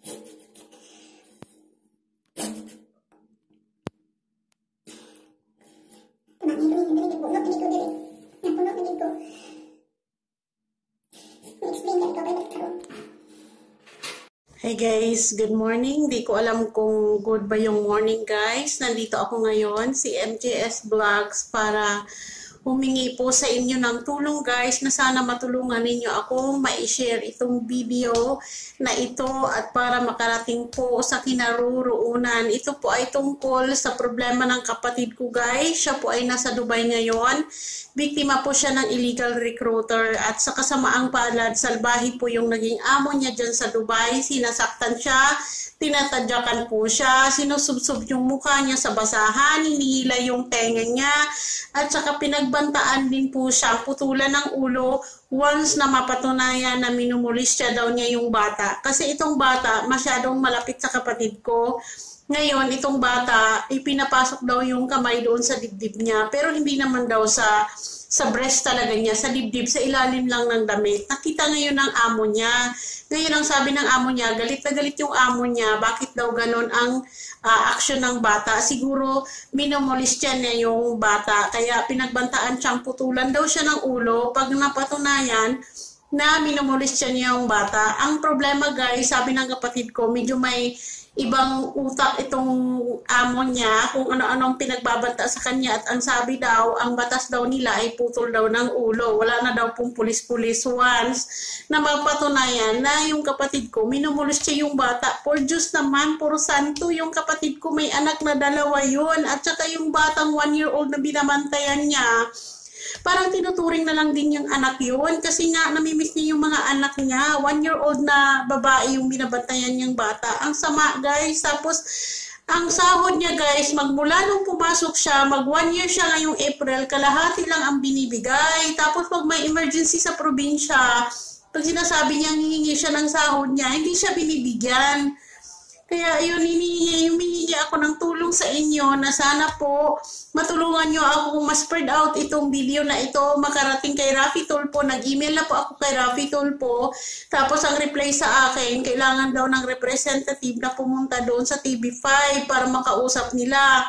Hey guys, good morning. Di ko alam kung good ba yung morning guys. Nandito ako ngayon, si MJS Vlogs, para humingi po sa inyo ng tulong guys, na sana matulungan ninyo ako ma-share itong video na ito at para makarating po sa kinaroroonan. Ito po ay tungkol sa problema ng kapatid ko guys. Siya po ay nasa Dubai ngayon. Biktima po siya ng illegal recruiter at sa kasamaang palad, salbahe po yung naging amo niya dyan sa Dubai. Sinasaktan siya, tinatadyakan po siya, sinusubsob yung mukha niya sa basahan, hinihila yung tenga niya, at saka pinagbantaan din po siya, putulan ng ulo once na mapatunayan na minumulis siya daw niya yung bata. Kasi itong bata masyadong malapit sa kapatid ko. Ngayon, itong bata, ipinapasok daw yung kamay doon sa dibdib niya. Pero hindi naman daw sa breast talaga niya, sa dibdib, sa ilalim lang ng damit. Nakita ngayon ng amo niya. Ngayon, ang sabi ng amo niya, galit na galit yung amo niya. Bakit daw ganon ang action ng bata? Siguro, minumulis niya yung bata. Kaya pinagbantaan siyang putulan daw siya ng ulo. Pag napatunayan na minumulis niya yung bata. Ang problema guys, sabi ng kapatid ko, medyo may ibang utak itong amo niya kung ano-anong pinagbabanta sa kanya, at ang sabi daw, ang batas daw nila ay putol daw ng ulo. Wala na daw pong pulis-pulis once na mapatunayan na yung kapatid ko minumulis siya yung bata. For Diyos naman, puro santo, yung kapatid ko may anak na 2 yun, at saka yung batang 1-year-old na binabantayan niya, parang tinuturing na lang din yung anak yun kasi nga namimiss niya yung mga anak niya. 1-year-old na babae yung binabantayan niyang bata. Ang sama guys. Tapos ang sahod niya guys, magmula nung pumasok siya, mag 1 year siya ngayong April, kalahati lang ang binibigay. Tapos pag may emergency sa probinsya, pag sinasabi niya hihingi siya ng sahod niya, hindi siya binibigyan. Kaya yun, humihingi ako ng tulong sa inyo na sana po matulungan nyo ako kung ma-spread out itong video na ito, makarating kay Raffy Tulfo. Nag-email na po ako kay Raffy Tulfo. Tapos ang reply sa akin, kailangan daw ng representative na pumunta doon sa TV5 para makausap nila.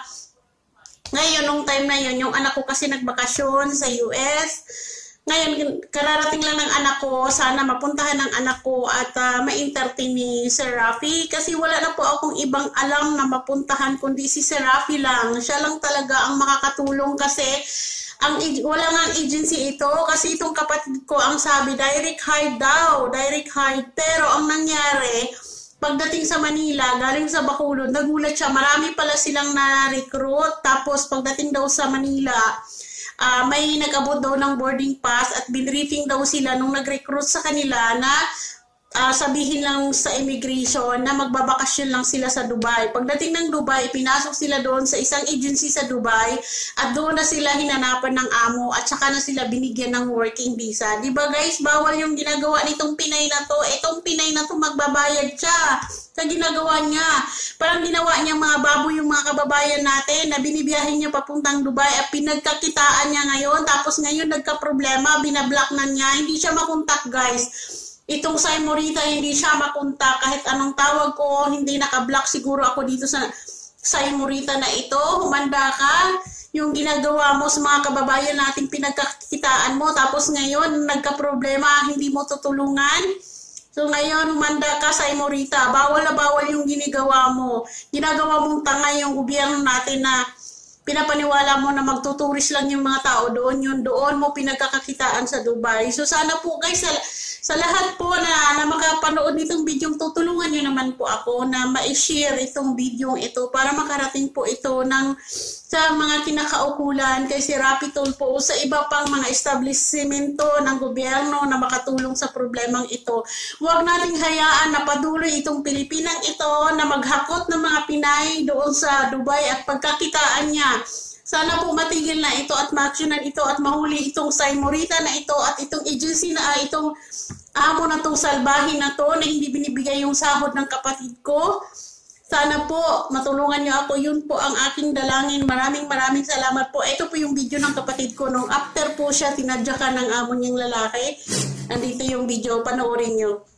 Ngayon, nung time na yun, yung anak ko kasi nagbakasyon sa US. Ngayon, kararating lang ng anak ko, sana mapuntahan ng anak ko at ma-entertain ni Sir Raffy. Kasi wala na po akong ibang alam na mapuntahan kundi si Sir Raffy lang. Siya lang talaga ang makakatulong kasi wala nga agency ito. Kasi itong kapatid ko ang sabi, direct hire daw, direct hire. Pero ang nangyari, pagdating sa Manila, galing sa Bacolod, nagulat siya, marami pala silang na-recruit. Tapos pagdating daw sa Manila, may nag-abot daw ng boarding pass at binriefing daw sila nung nag-recruit sa kanila na sabihin lang sa immigration na magbabakasyon lang sila sa Dubai. Pagdating ng Dubai, pinasok sila doon sa isang agency sa Dubai at doon na sila hinanapan ng amo at saka na sila binigyan ng working visa. Diba guys, bawal yung ginagawa nitong Pinay na to. Itong Pinay na to magbabayad siya sa ginagawa niya. Parang ginawa niya mga baboy yung mga kababayan natin na binibiyahin niya papuntang Dubai at pinagkakitaan niya ngayon. Tapos ngayon nagka-problema, binablock na niya. Hindi siya makontak guys. Itong Sai Morita, hindi siya makontak. Kahit anong tawag ko, hindi naka-block siguro ako dito sa Sai Morita na ito. Humanda ka. Yung ginagawa mo sa mga kababayan natin, pinagkakitaan mo. Tapos ngayon, nagka-problema, hindi mo tutulungan. So ngayon, humanda ka sa Morita. Bawal na bawal yung ginagawa mo. Ginagawa mong tanga yung gobyerno natin na pinapaniwala mo na magtuturis lang yung mga tao doon. Yun doon mo pinagkakakitaan sa Dubai. So sana po guys, sa lahat po na makapanood nitong video, tutulungan nyo naman po ako na ma-share itong video ito para makarating po ito sa mga kinakaukulan kay si Raffy Tulfo o sa iba pang mga establishmento ng gobyerno na makatulong sa problemang ito. Huwag nating hayaan na paduloy itong Pilipinang ito na maghakot ng mga Pinay doon sa Dubai at pagkakitaan niya. Sana po matigil na ito at ma-actionan ito at mahuli itong Sai Morita na ito at itong agency na itong amo na itong salbahin na to na hindi binibigay yung sahod ng kapatid ko. Sana po matulungan niyo ako. Yun po ang aking dalangin. Maraming salamat po. Ito po yung video ng kapatid ko nung after po siya tinadyakan ng amo niyang lalaki. Nandito yung video. Panoorin niyo.